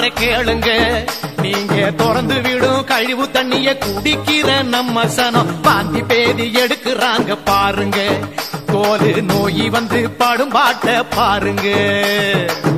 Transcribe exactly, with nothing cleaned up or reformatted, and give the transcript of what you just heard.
கேளுங்க. நீங்க திறந்து விடும் கழிவு தண்ணிய குடிக்கிற நம்ம சனம் பாந்தி பேதி எடுக்கிறாங்க பாருங்க. தோலு நோய் வந்து பாடும் பாட்ட பாருங்க.